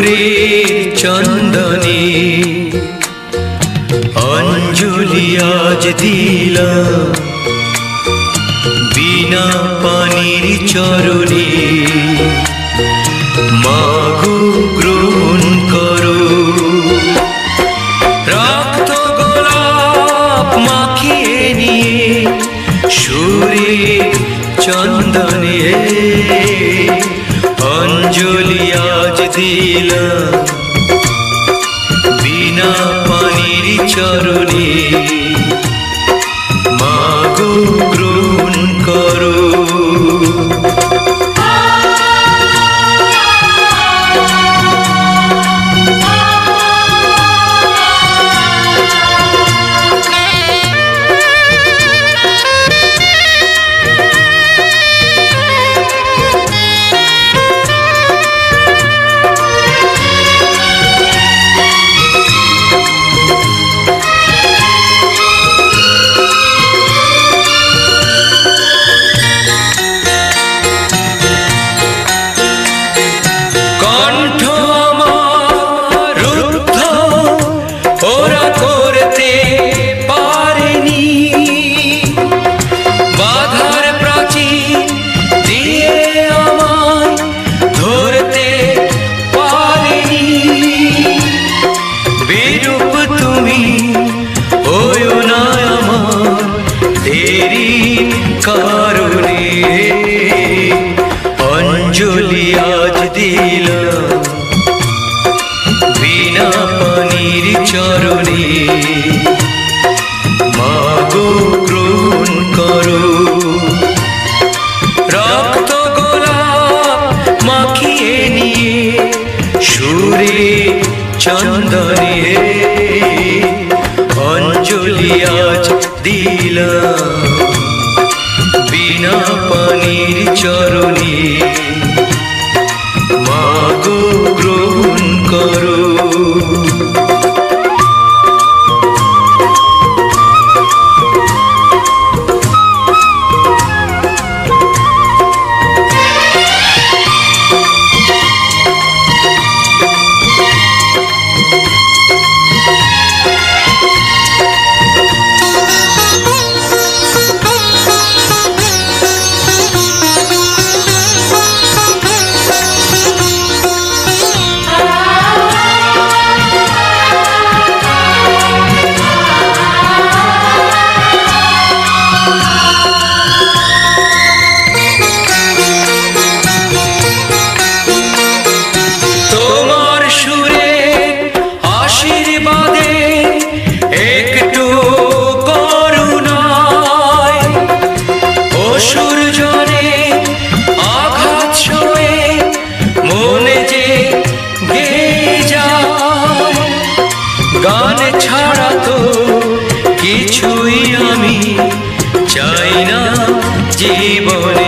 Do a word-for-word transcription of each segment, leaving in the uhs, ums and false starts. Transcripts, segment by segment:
সুরের চন্দনে অঞ্জলি আজ দিলাম বিনা পানির চরণে মাগো গ্রহণ করো রক্ত গোলাপ মাখিয়ে নিয়ে সুরের চন্দনে অঞ্জলি আজ দিলাম বিনা পানির চরণে মাগো গ্রহণ করো অঞ্জলি আজ দিলাম বিনা পানির চরণে মাগো গ্রহণ করো রক্ত গোলাপ মাখিয়ে নিয়ে সুরে চন্দনে অঞ্জলি আজ দিলাম বিনা পানির চরণে মাগো গ্রহণ করো গান ছাড়া তো কিছুই আমি চাই না জীবনে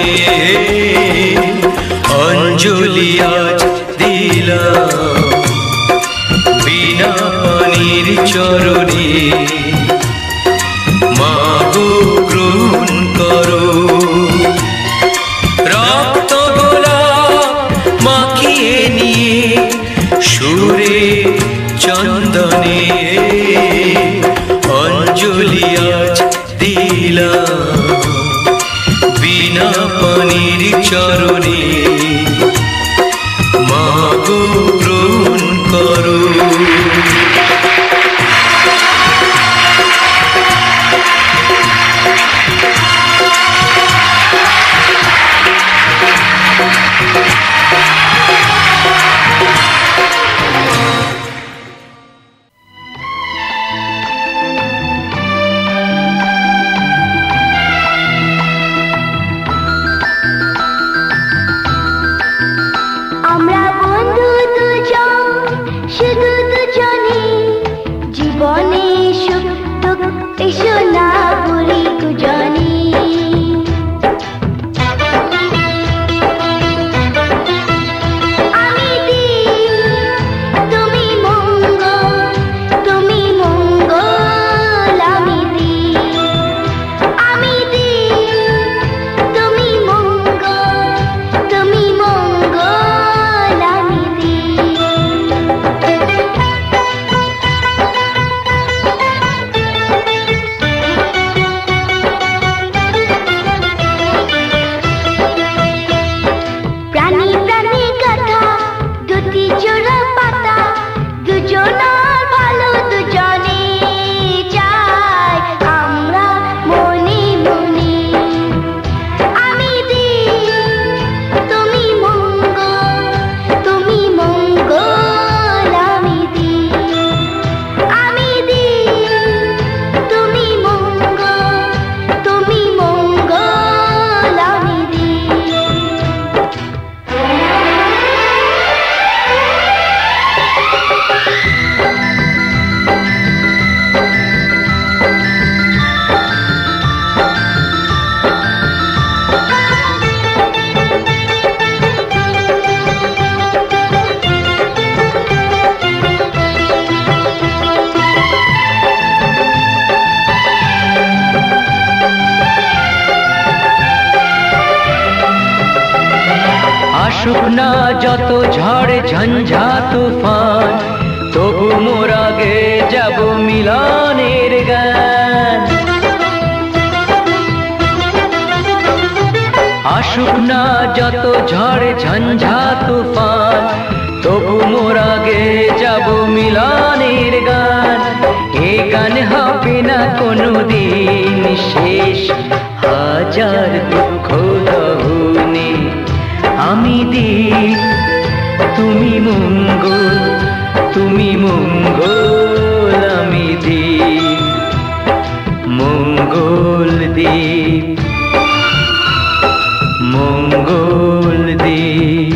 অঞ্জলি আজ দিলাম বিনা পানির চরণে মাগো গ্রহণ করো রক্ত গোলাপ মাখিয়ে নিয়ে সুরে চন্দনে অঞ্জলি আজ দিলাম বিনা পানির চরণে মাগো গ্রহণ করো আসুক না যত ঝড় ঝঞ্ঝা তুফান, তবু মোরা গে যাব মিলনের গান। আসুক না যত ঝড় ঝঞ্ঝা তুফান, তবু মোরা গে যাব মিলনের গান। এ গান হবে না কোনো দিন শেষ, হাজার দুঃখ দহনে আমি দীপ, তুমি মঙ্গল, তুমি মঙ্গল, আমি দীপ, মঙ্গল দীপ, মঙ্গল দীপ।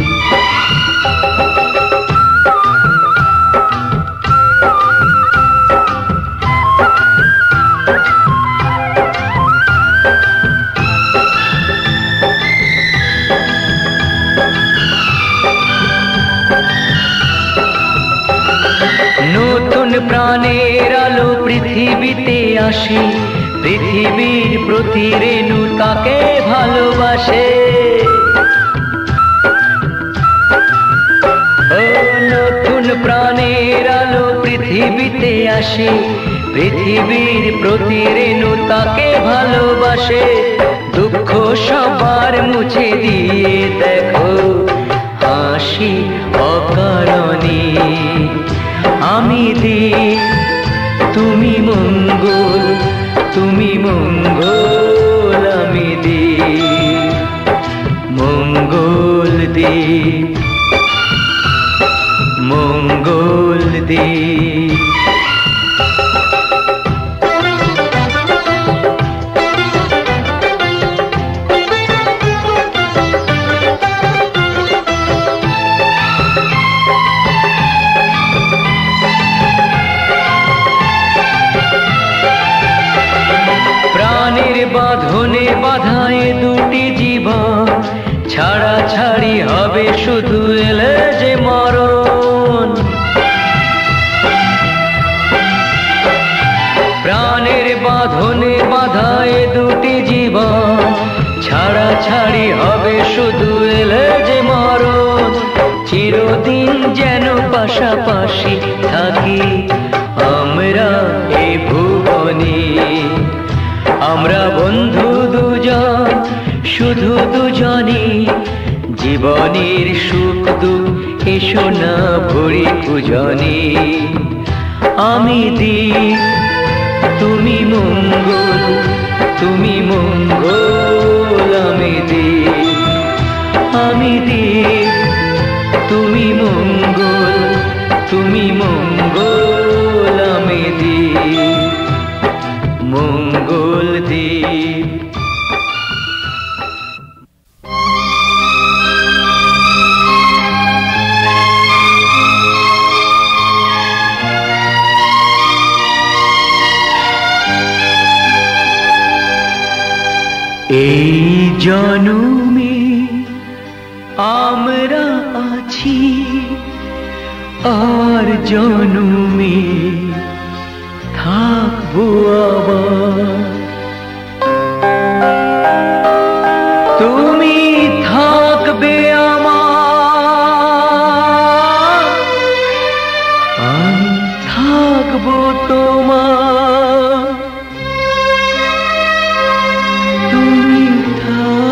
নতুন প্রাণের আলো পৃথিবীতে আসে, পৃথিবীর প্রতি রেণু তাকে ভালোবাসে। ও নতুন প্রাণের আলো পৃথিবীতে আসে, পৃথিবীর প্রতি রেণু তাকে ভালোবাসে। দুঃখ সবার মুছে দিয়ে দেখো হাসি অকারণে আমি দীপ, তুমি মঙ্গল, তুমি মঙ্গল, আমি দীপ, মঙ্গল দীপ, মঙ্গল দীপ। বাঁধনে বাঁধায় দুটি জীবন, ছাড়া ছাড়ি হবে শুধু এলে যে মরণ। প্রাণের বাঁধনে বাঁধায় দুটি জীবন, ছাড়া ছাড়ি হবে শুধু এলে যে মরণ। চিরদিন যেন পাশাপাশি থাকি আমরা এ ভুবনে, আমরা বন্ধু দুজন, শুধু দুজনে। জীবনের সুখ দুঃখ এসো না ভরি পূজনে। আমি দীপ, তুমি মঙ্গল, তুমি মঙ্গল, আমি দীপ, আমি দীপ, তুমি মঙ্গল, তুমি মঙ্গল, আমি দীপ, মঙ্গল দীপ। এই জনমে আমরা আছি, আর জনমে থাকবো আবার। তুমি থাকবে আমার, আমি থাকবো তোমার। তুমি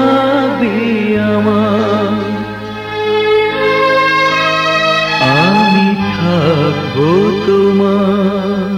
থাকবে আমার, আমি থাকবো তোমার।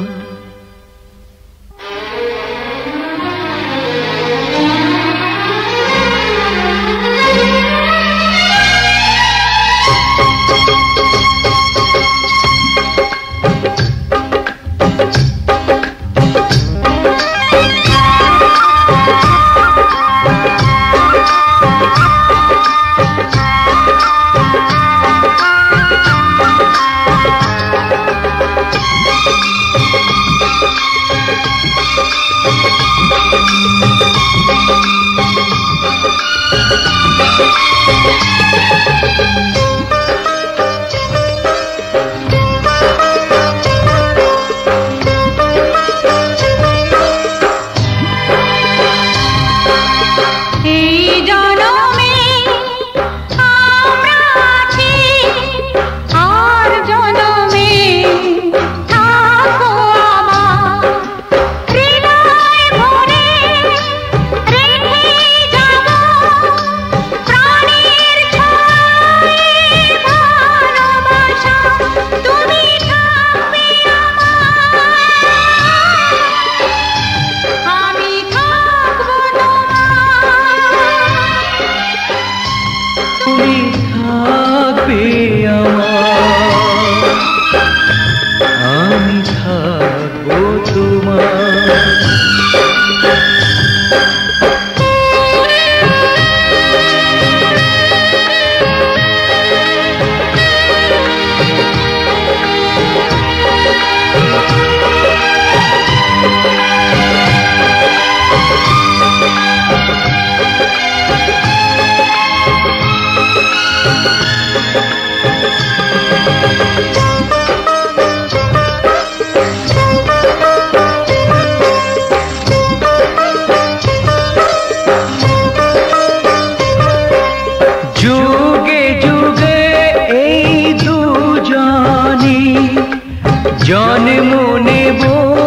জন্ম নেব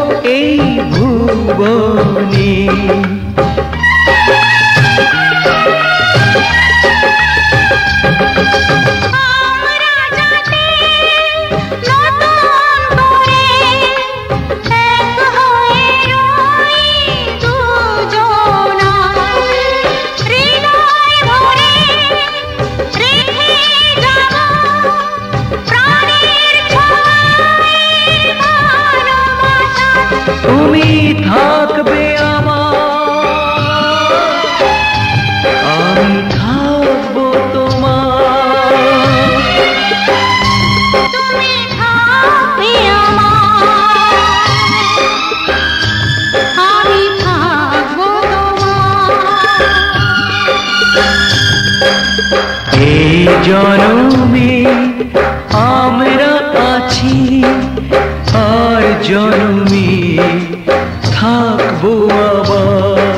এই ভুবনে, তুমি থাকবে আমার, আমি থাকবো তোমার। তুমি থাকবে আমার, আমি থাকবো তোমার। এই জনমে আমরা আছি, আর জনমে থাকবো আবার।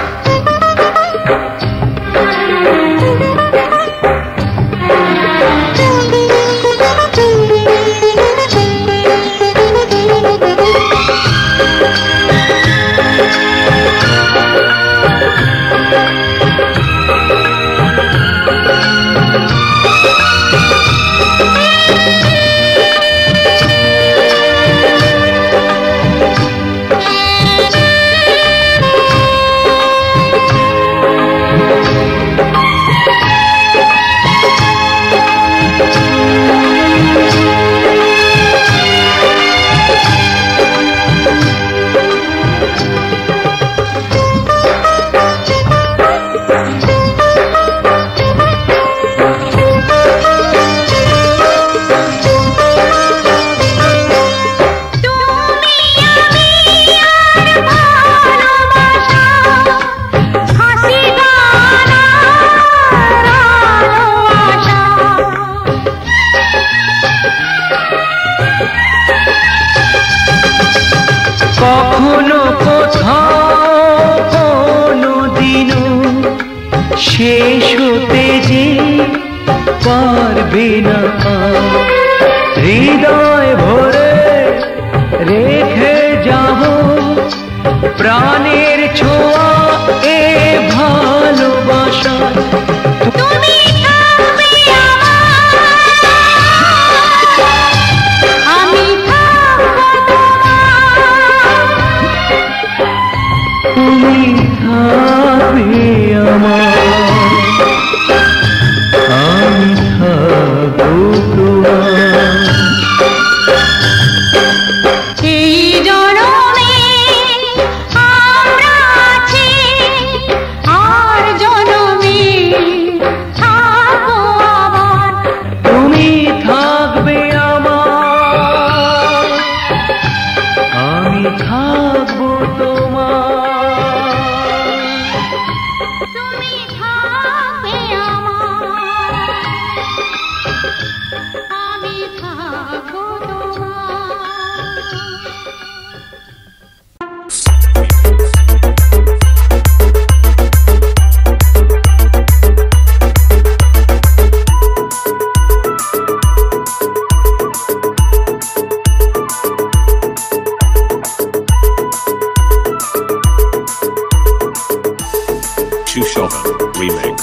কখনো কোথাও কোনো দিনও শেষ হতে যে পারবে না, হৃদয় ভরে রেখে যাব প্রাণের ছোঁয়া এ ভালোবাসা। তুমি থাকবে আমার, আমি থাকবে আমার, আমি থাকবো তোমার। এই জনমে আমরা আছি, আর জনমে থাকবো আবার। তুমি থাকবে আমার, আমি থাকবো তোমার। তুমি থাকবে আমার, আমি থাকবো তোমার। Shushovan Remix.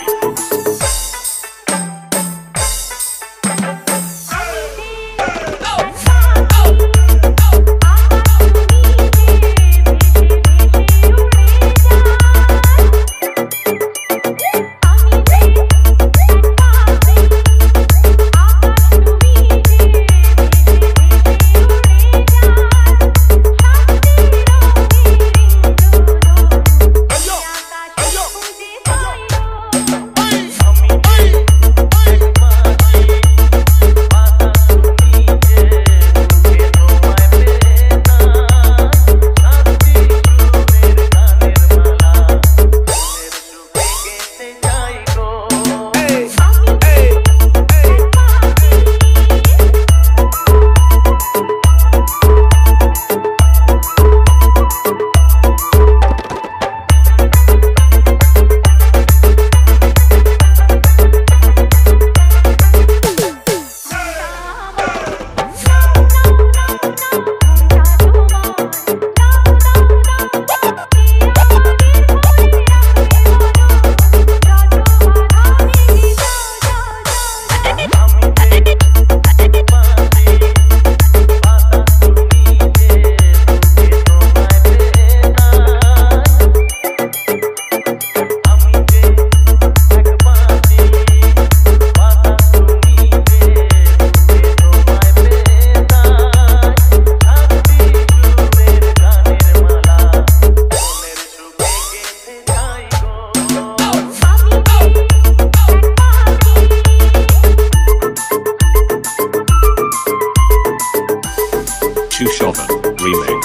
Shushovan Remix.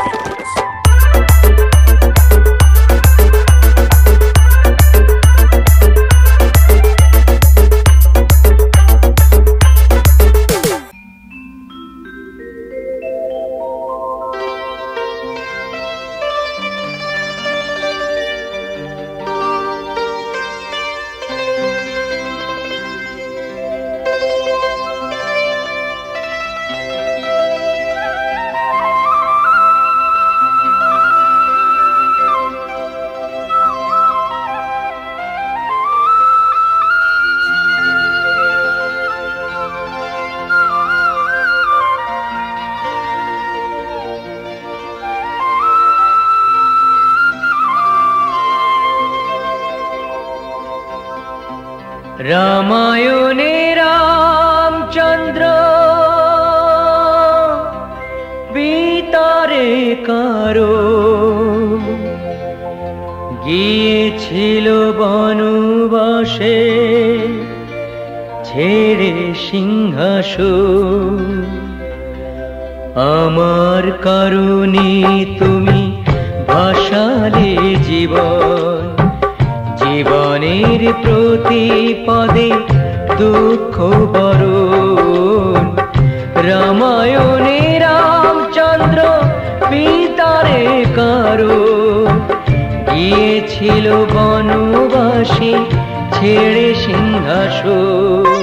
রামায়ণে রামচন্দ্র বিতারে কারো গিয়েছিল বনবাসে ছেড়ে সিংহাসন। আমার কারণে তুমি ভাসালে জীবন, জীবনের প্রতিপদে দুঃখ বরণ। রামায়ণে রামচন্দ্র পিতারে কারো গিয়েছিল বনবাসে ছেড়ে সিংহাসন।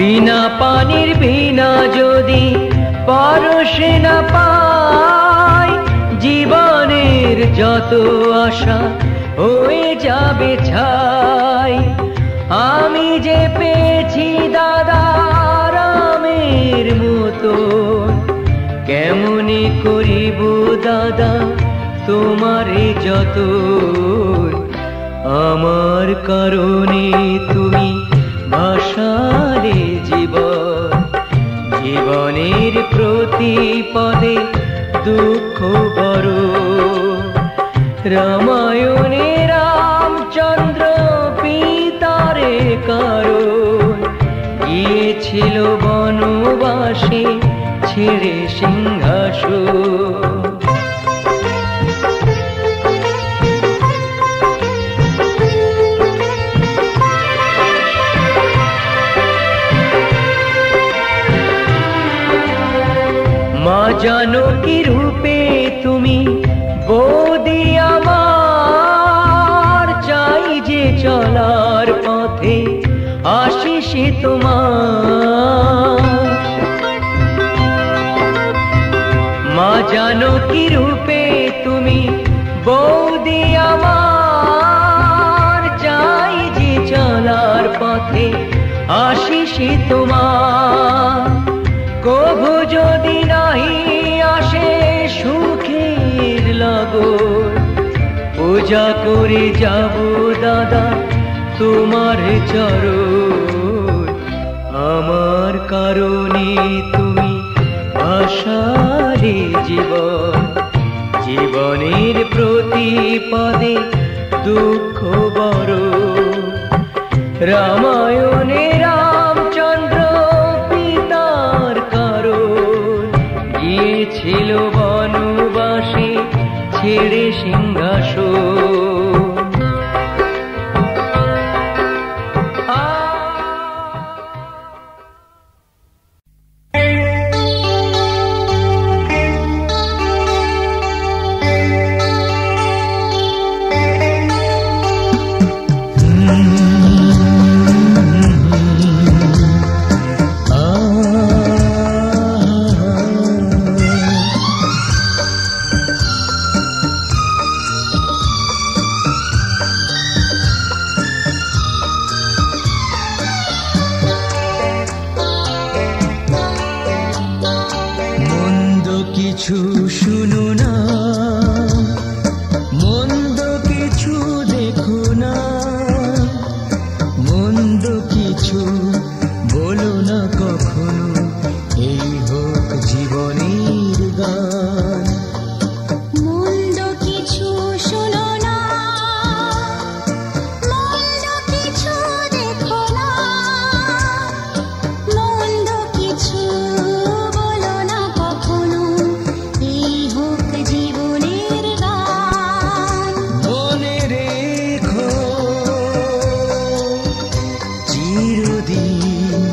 বিনা পানির বিনা যদি পরশে না পাই, জীবনের যত আশা হয়ে যাবে ছাই। আমি যে পেয়েছি দাদা রামের মতো, কেমনে করিব দাদা তোমারে যত। আমার কারণে তুমি ভাসালে জীবন, জীবনের প্রতি পদে দুঃখ বড়। রামায়ণে রামচন্দ্র পিতারে কারণ, গিয়েছিল বনবাসে ছেড়ে সিংহাসন। মা জানকী রূপে তুমি বৌদি আমার, চাই যে চলার পথে আশিস তোমার। মা জানকী রূপে তুমি বৌদি আমার, চাই যে চলার পথে আশিস তোমার। কভু যদি নাহি আসে সুখের লগন, পূজা করে যাব দাদা তোমার চরণ। আমার কারণে তুমি ভাসালে জীবন, জীবনের প্রতি পদে দুঃখ বড়। রামায়ণে রামচন্দ্র পিতার কারণ, গিয়েছিল বনবাসে ছেড়ে সিংহাসন। কিছু শুনো না, মন্দ কিছু দেখো না, মন্দ কিছু বলো না কখনো, এই হোক জীবনের গান। মন্দ কিছু শোনো না, মন্দ কিছু দেখো না, মন্দ কিছু বলো না কখনো, এই হোক জীবনের গান। মনে রেখো চিরদিন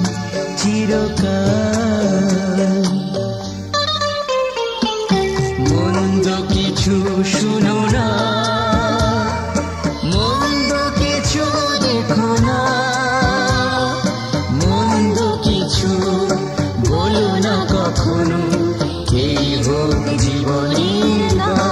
চিরকাল, মন্দ কিছু শুনো না, মন্দ কিছু দেখো না, মন্দ কিছু বলো না কখনো, এই হোক জীবনের গান।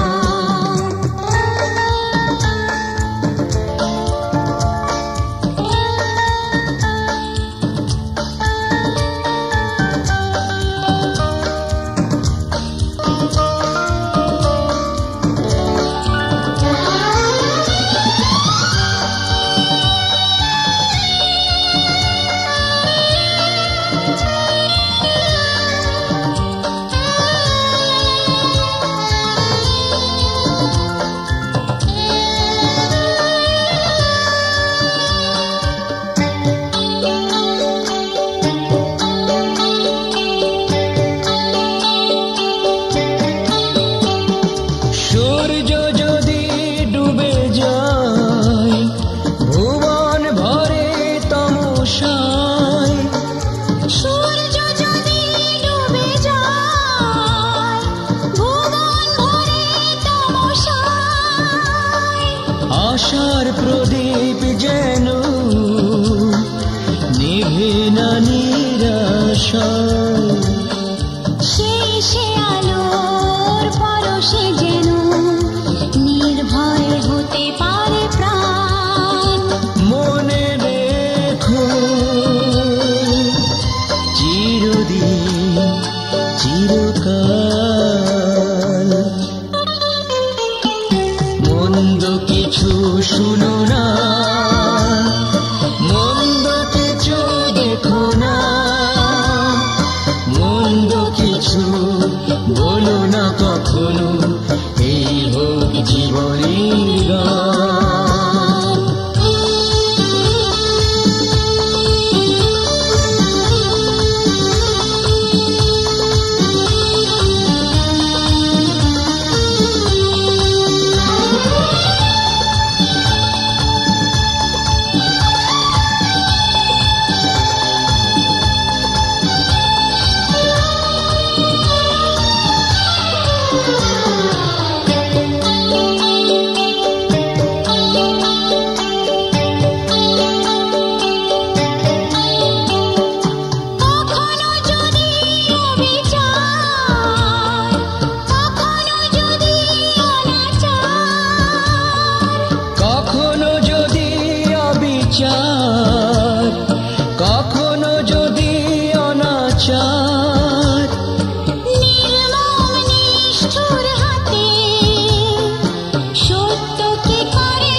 সূর্য যদি ডুবে যায় ভুবন ভরে তমসায়, সূর্য যদি ডুবে যায় ভুবন ভরে তমসায়, আশার প্রদীপ যেন নিভে না নিরাশায় সেই সে আলোর পরশে যেন নির্ভয় হতে পারে প্রাণ। মনে রেখো চিরদিন চিরকাল মন্দ কিছু শুনো না, মন্দ কিছু দেখো না, মন্দ কিছু বলো না কখনো, এই হোক জীবনের গান। কখনো যদি অবিচার, কখনো যদি অনাচার, নির্মম নিষ্ঠুর হাতে সত্যকে করে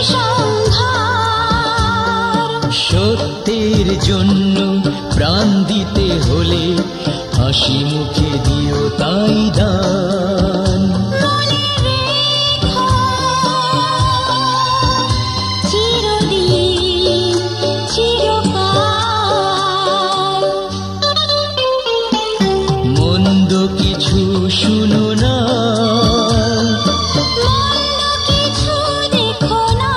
সংহার। সত্যের জন্য প্রাণ দিতে হলে হাসি মুখে দিও তাই দান। মনে রেখো চিরদিন চিরকাল মন্দ কিছু শুনো না, মন্দ কিছু দেখো না,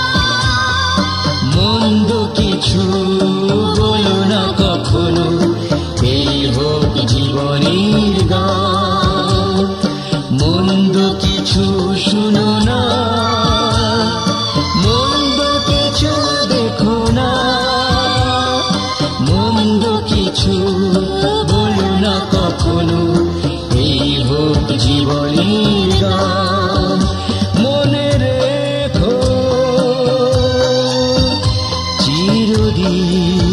মন্দ কিছু বলো না কখনো, এই হোক জীবনের গান। মন্দ কিছু শুনো না, মন্দ কিছু দেখো না, মন্দ কিছু বলো না কখনো, এই হোক জীবনের গান। মনে রেখো চিরদিন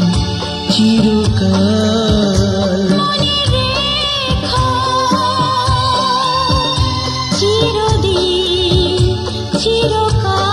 চিরকাল মনে রেখো চিরদিন চিরকাল।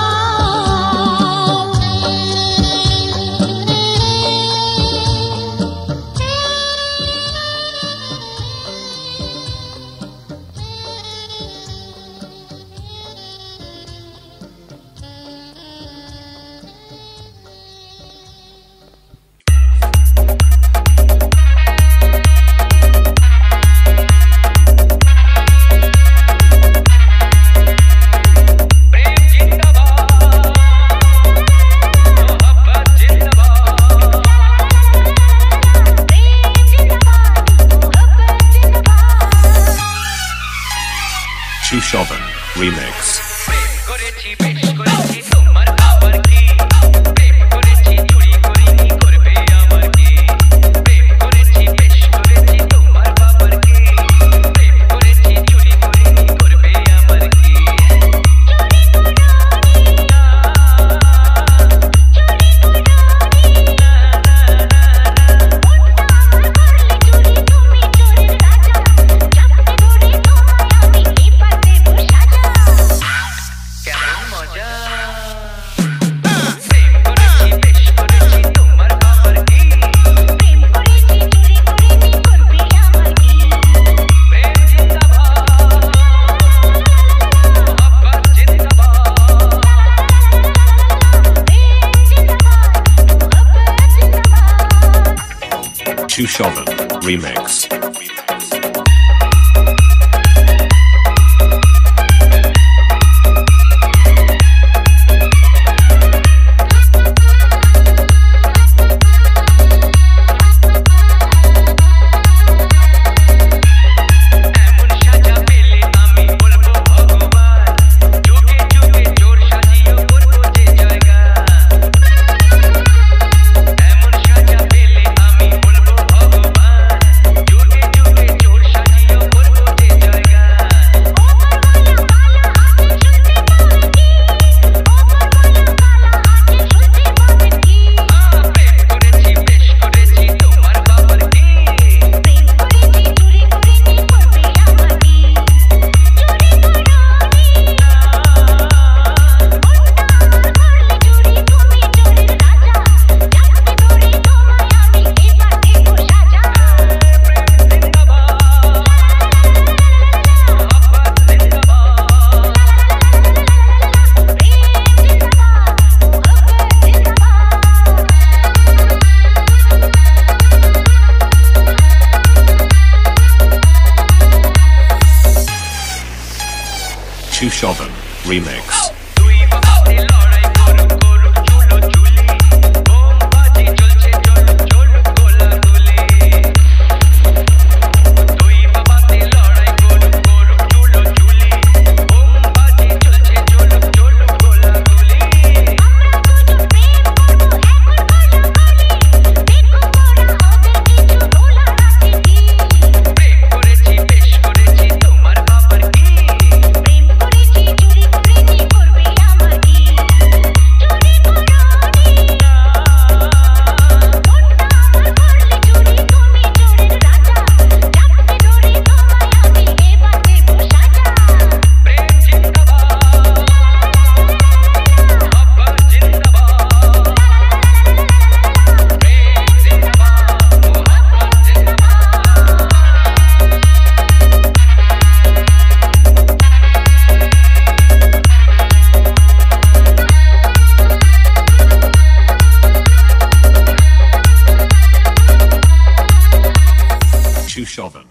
Chushovan Remix. Chushovan Remix. এমন সাজা পেলে আমি Chushovan Remix. Chushovan.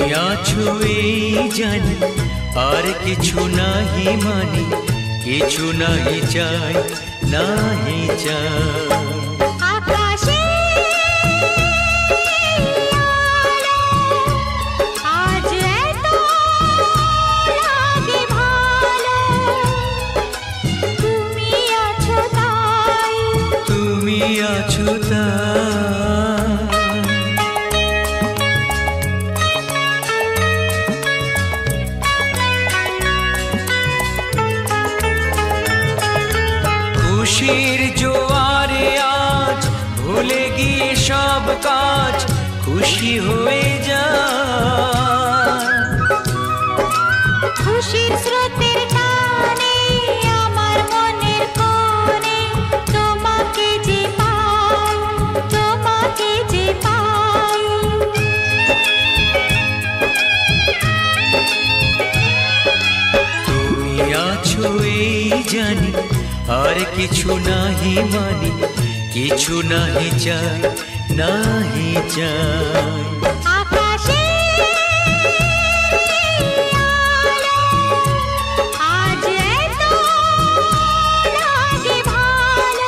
আছো এই জানি, আর কিছু নাহি মানি, কিছু নাহি চাই, নাহি চাই। আকাশে আলো আজ এত লাগে ভালো, তুমি আছো তাই, তুমি আছো তাই। খুশির জোয়ারে আজ ভুলে গিয়ে সব কাজ, খুশি হয়ে যায়। খুশির স্রোতের টানে আমার মনের কোণে, তোমাকে যে পাই, তোমাকে যে পাই। তুমি আছো এই জানি, আর কিছু নাহি মানি, কিছু নাহি চাই, নাহি চাই। আকাশে আলো আজ এত লাগে ভালো,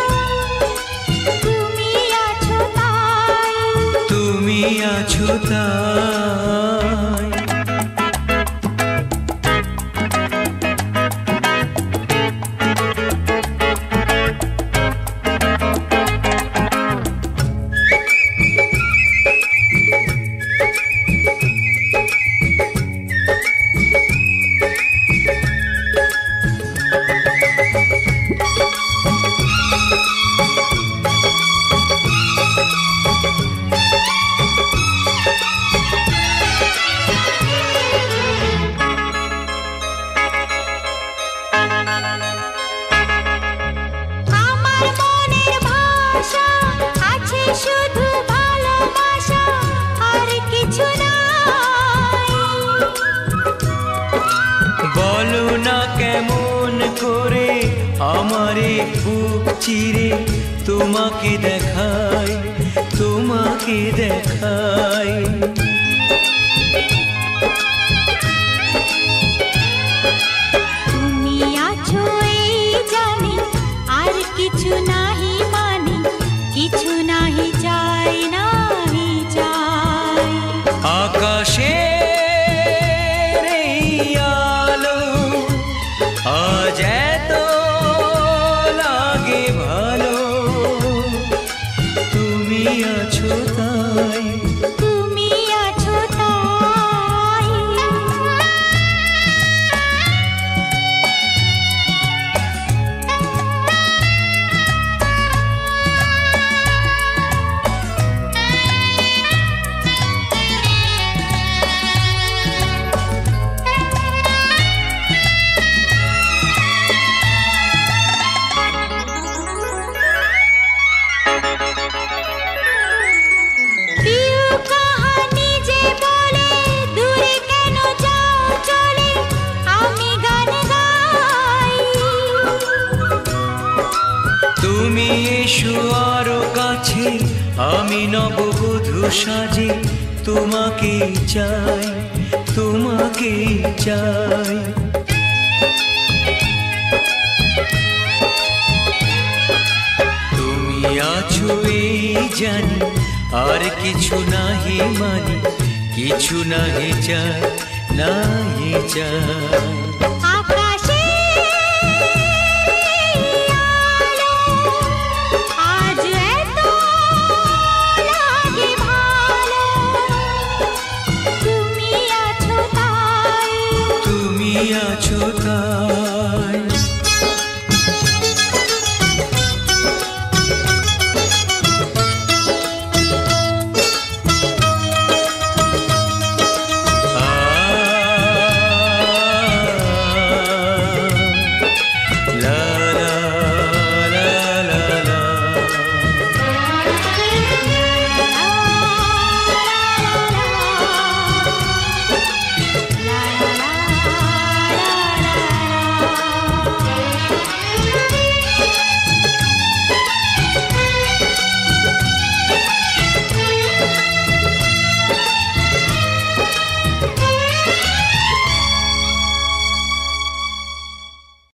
তুমি আছো তাই, তুমি আছো তাই। আমার মনের ভাষা আছে শুধু ভালোবাসা, আর কিছু নাই। বলো না কেমন করে আমারে বুক চিরে তোমাকে দেখাই, তোমাকে দেখাই। তুমি আছো এই জানি, আর কিছু নাহি মানি, কিছু নাহি চাই, নাহি চাই। আকাশে আলো আজ এত লাগে ভালো, তুমি আছো তাই, তুমি আছো তাই। প্রিয় কাহানি যে বলে দূরে কেন যাও চলে, আমি গান গাই। তুমি এসো আরো কাছে, আমি নববধূ সাজে তোমাকে চাই, তোমাকে চাই। তুমি আছো এই জানি, আর কিছু নাহি মানি, কিছু নাহি চাই, নাহি চাই। আকাশে আলো আজ এত লাগে ভালো, তুমি আছো তাই, তুমি আছো তাই।